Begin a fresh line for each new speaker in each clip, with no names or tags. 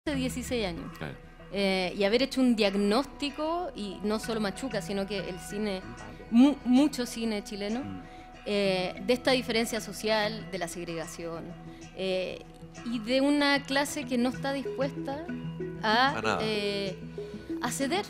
de 16 años.
Claro.
Y haber hecho un diagnóstico, y no solo Machuca, sino que el cine, mucho cine chileno, de esta diferencia social, de la segregación, y de una clase que no está dispuesta a ceder.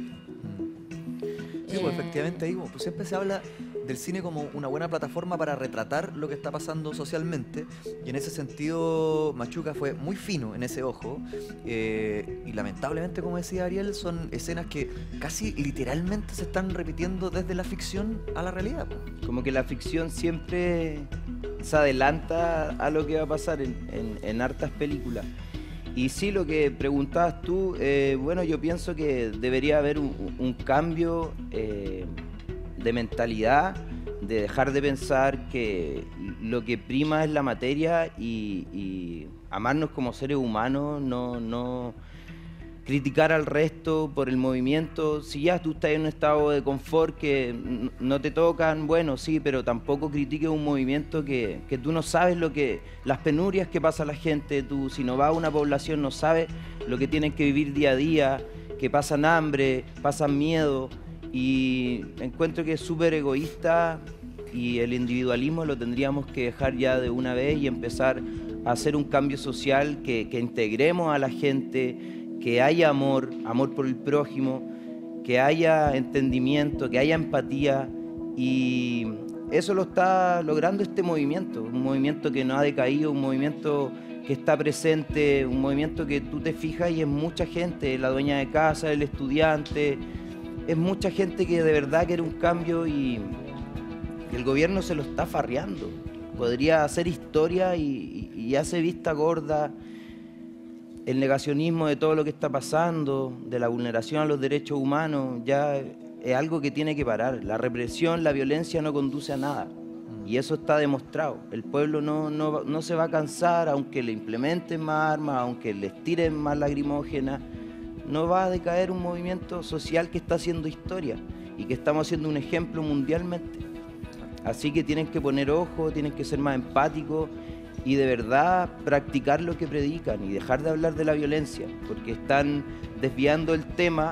Sí, pues efectivamente ahí pues siempre se habla del cine como una buena plataforma para retratar lo que está pasando socialmente, y en ese sentido Machuca fue muy fino en ese ojo, y lamentablemente, como decía Ariel, son escenas que casi literalmente se están repitiendo desde la ficción a la realidad.
Como que la ficción siempre se adelanta a lo que va a pasar en hartas películas. Y sí, lo que preguntabas tú, bueno, yo pienso que debería haber un cambio de mentalidad, de dejar de pensar que lo que prima es la materia y amarnos como seres humanos, no criticar al resto por el movimiento. Si ya tú estás en un estado de confort que no te tocan, bueno, sí, pero tampoco critiques un movimiento que tú no sabes las penurias que pasa la gente. Tú, si no vas a una población, no sabes lo que tienen que vivir día a día, que pasan hambre, pasan miedo, y encuentro que es súper egoísta, y el individualismo lo tendríamos que dejar ya de una vez y empezar a hacer un cambio social, que integremos a la gente, que haya amor por el prójimo, que haya entendimiento, que haya empatía, y eso lo está logrando este movimiento, un movimiento que no ha decaído, un movimiento que está presente, un movimiento que tú te fijas y es mucha gente, la dueña de casa, el estudiante, es mucha gente que de verdad quiere un cambio, y el gobierno se lo está farreando. Podría hacer historia y hace vista gorda. El negacionismo de todo lo que está pasando, de la vulneración a los derechos humanos, ya es algo que tiene que parar. La represión, la violencia no conduce a nada, y eso está demostrado. El pueblo no se va a cansar, aunque le implementen más armas, aunque les tiren más lacrimógenas. No va a decaer un movimiento social que está haciendo historia y que estamos haciendo un ejemplo mundialmente. Así que tienen que poner ojo, tienen que ser más empáticos y de verdad practicar lo que predican y dejar de hablar de la violencia, porque están desviando el tema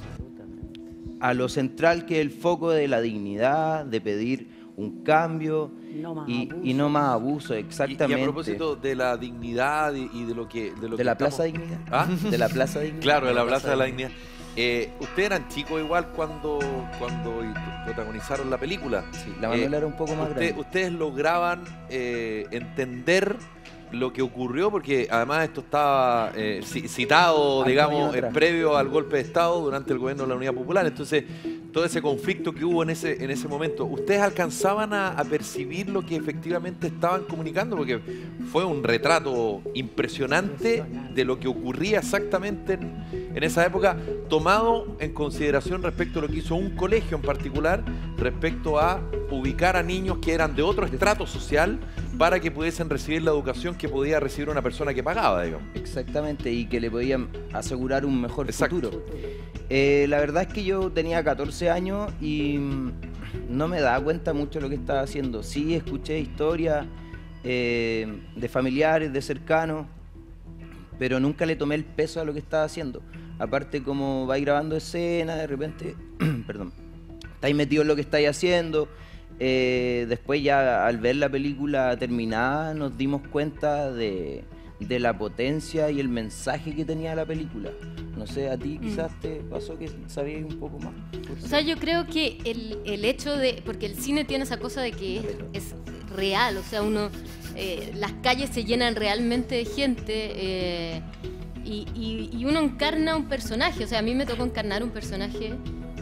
a lo central, que es el foco de la dignidad, de pedir un cambio y no más abuso, exactamente.
Y a propósito de la dignidad y de lo que...
¿De la Plaza Dignidad?
¿Ah?
¿De la Plaza Dignidad?
Claro, de la Plaza de la Dignidad. ¿Ustedes eran chicos igual cuando protagonizaron la película?
Sí, la Manuela era un poco más grande.
¿Ustedes lograban entender lo que ocurrió? Porque además esto estaba citado, digamos, previo al golpe de Estado durante el gobierno de la Unidad Popular. Entonces, todo ese conflicto que hubo en ese momento, ¿ustedes alcanzaban a percibir lo que efectivamente estaban comunicando? Porque fue un retrato impresionante de lo que ocurría exactamente en esa época, tomado en consideración respecto a lo que hizo un colegio en particular, respecto a ubicar a niños que eran de otro estrato social para que pudiesen recibir la educación que podía recibir una persona que pagaba, digamos.
Exactamente, y que le podían asegurar un mejor futuro. La verdad es que yo tenía 14 años y no me daba cuenta mucho de lo que estaba haciendo. Sí, escuché historias de familiares, de cercanos, pero nunca le tomé el peso a lo que estaba haciendo. Aparte, como vais grabando escenas, de repente, perdón, estáis metidos en lo que estáis haciendo. Después ya al ver la película terminada nos dimos cuenta de la potencia y el mensaje que tenía la película. No sé, a ti quizás te pasó que sabías un poco más.
O sea, yo creo que el hecho de... Porque el cine tiene esa cosa de que es real, o sea, las calles se llenan realmente de gente, y uno encarna un personaje. O sea, a mí me tocó encarnar un personaje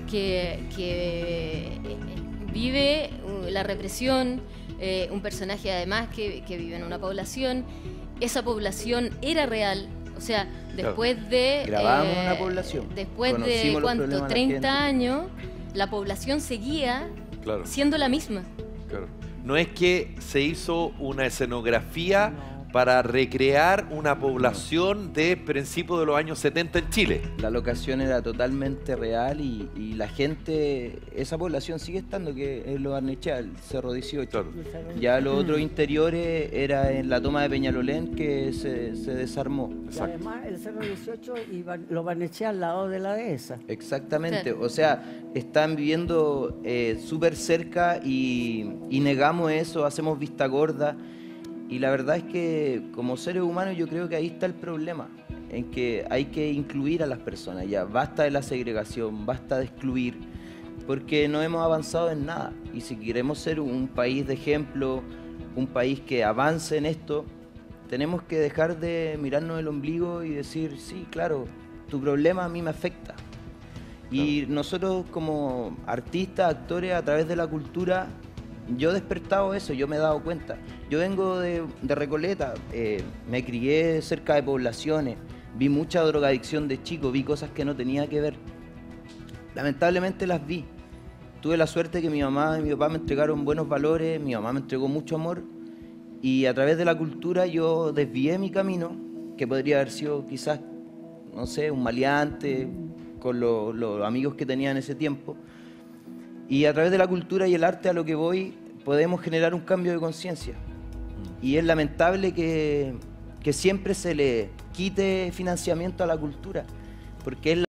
que vive la represión, un personaje además que vive en una población. Esa población era real, o sea, después de...
Grabamos una población.
Después de, ¿cuánto? 30 años, la población seguía siendo la misma.
Claro. No es que se hizo una escenografía para recrear una población de principios de los años 70 en Chile.
La locación era totalmente real y la gente, esa población sigue estando, que es Lo Barnechea, el Cerro 18.
Claro.
Ya los otros interiores era en la toma de Peñalolén, que se desarmó.
Y además el Cerro 18 y Lo Barnechea al lado de la dehesa.
Exactamente,
Claro.
o sea, están viviendo súper cerca y negamos eso, hacemos vista gorda. Y la verdad es que como seres humanos yo creo que ahí está el problema, en que hay que incluir a las personas, ya basta de la segregación, basta de excluir, porque no hemos avanzado en nada. Y si queremos ser un país de ejemplo, un país que avance en esto, tenemos que dejar de mirarnos el ombligo y decir, sí, claro, tu problema a mí me afecta. Y nosotros como artistas, actores, a través de la cultura, yo he despertado eso, yo me he dado cuenta. Yo vengo de Recoleta, me crié cerca de poblaciones, vi mucha drogadicción de chico, vi cosas que no tenía que ver. Lamentablemente las vi. Tuve la suerte que mi mamá y mi papá me entregaron buenos valores, mi mamá me entregó mucho amor y a través de la cultura yo desvié mi camino, que podría haber sido quizás, no sé, un maleante con los amigos que tenía en ese tiempo. Y a través de la cultura y el arte, a lo que voy, podemos generar un cambio de conciencia. Y es lamentable que siempre se le quite financiamiento a la cultura, porque es